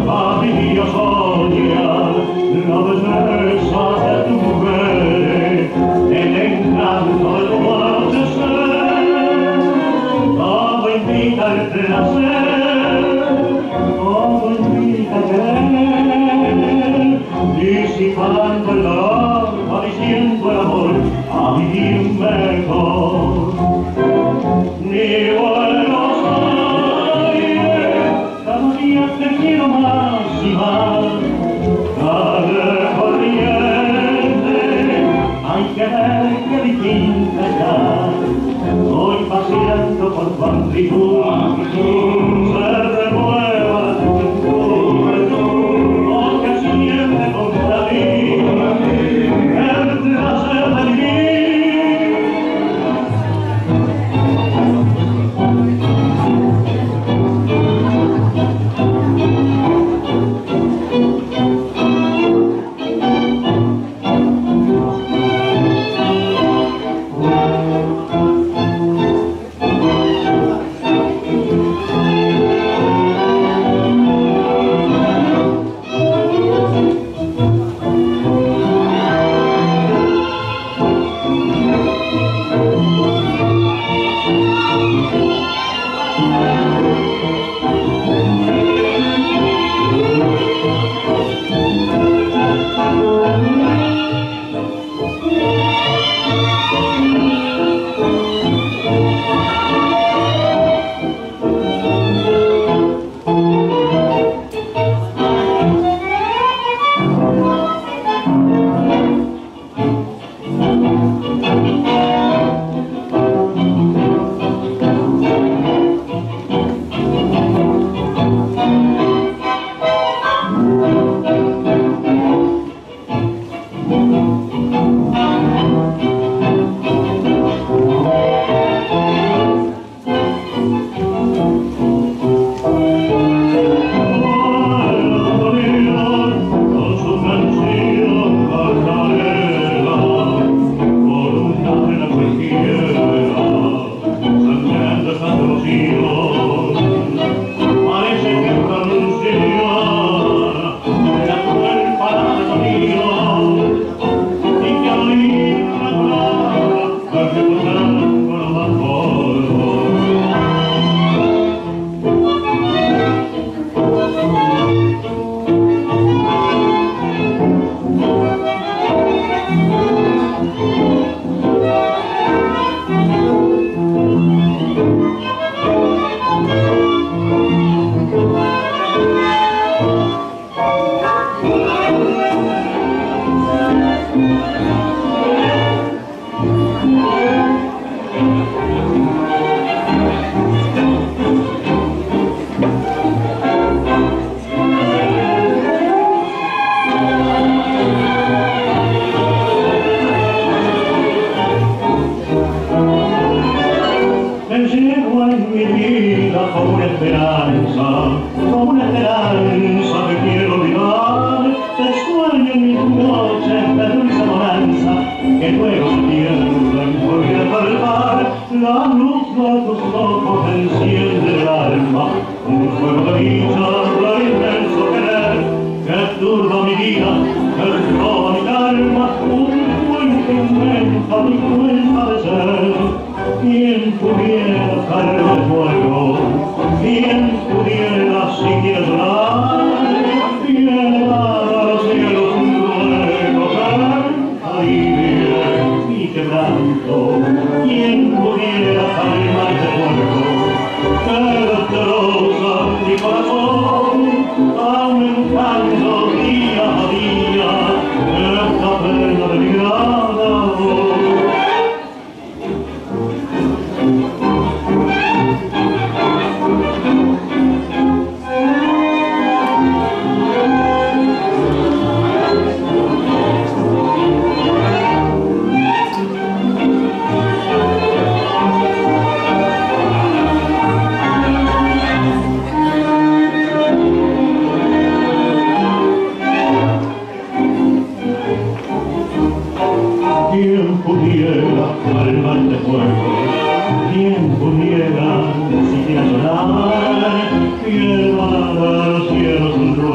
había soñar la belleza de tu mujer, el encanto de tu anochecer. Todo invita el placer, todo invita a querer, disipando el dolor, va diciendo el amor a vivir mejor. Ni Buenos Aires, cada día te quiero más y más. Dale corriente, hay que ver qué distinta está. Voy paseando por tu amplitud, se renueva tu juventud, porque siempre contra ti el placer de vivir.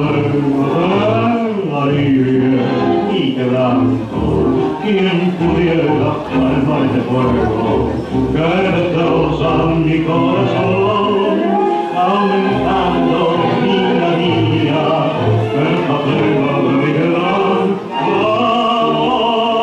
alivio y quebranto, quien pudiera calmar este fuego que destroza mi corazón, aumentando día a día el patema de mi gran amor.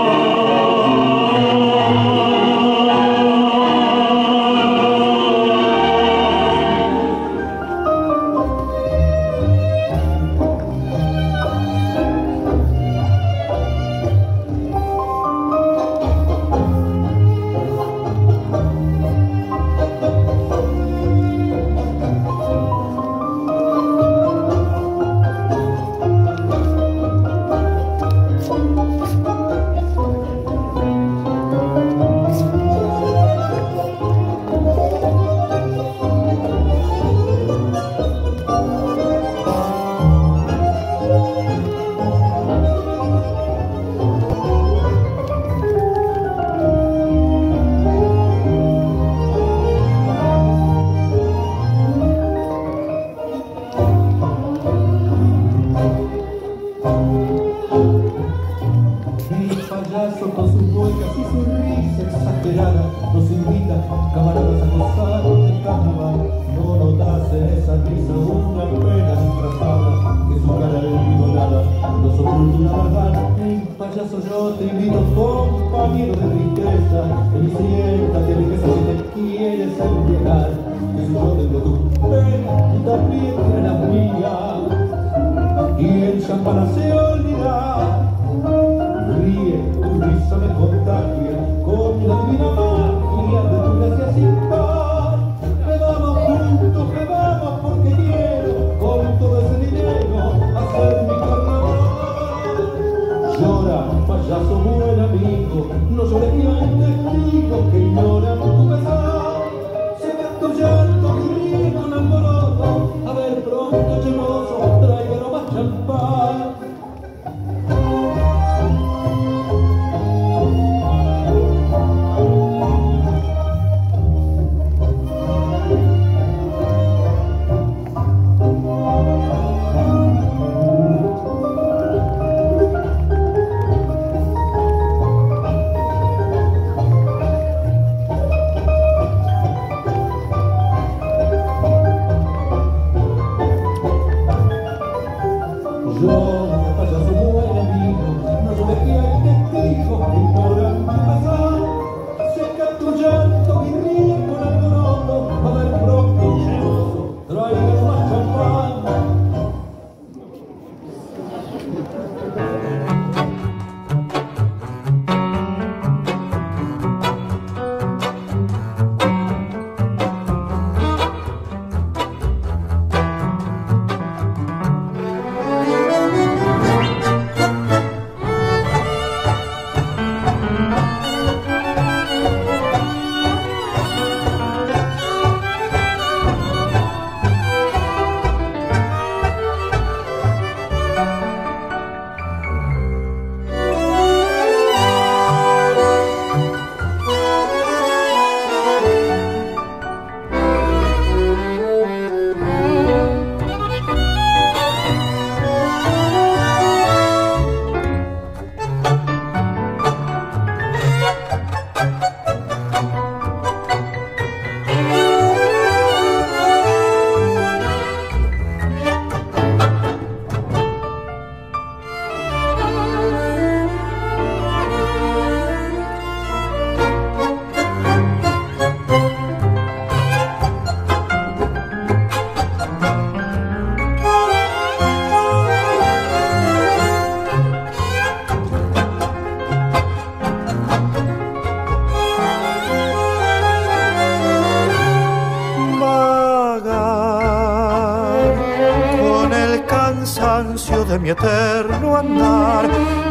De mi eterno andar,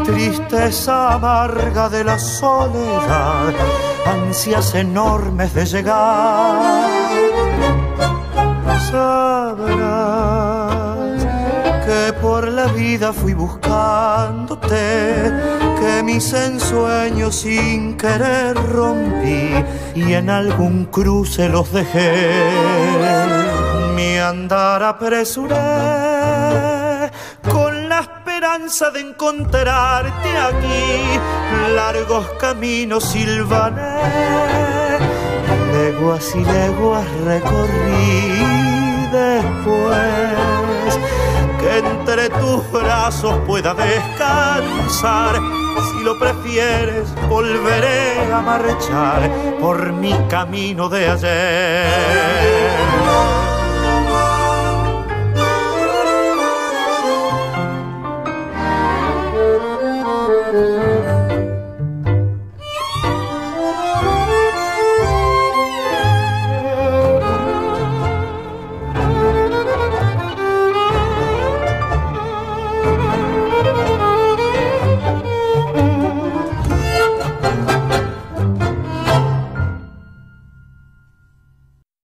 tristeza amarga de la soledad, ansias enormes de llegar. Sabrás que por la vida fui buscándote, que mis ensueños sin querer rompí y en algún cruce los dejé. Mi andar apresuré esperanza de encontrarte aquí. Largos caminos silvané, leguas y leguas recorrí después. Que entre tus brazos pueda descansar. Si lo prefieres, volveré a marchar por mi camino de ayer.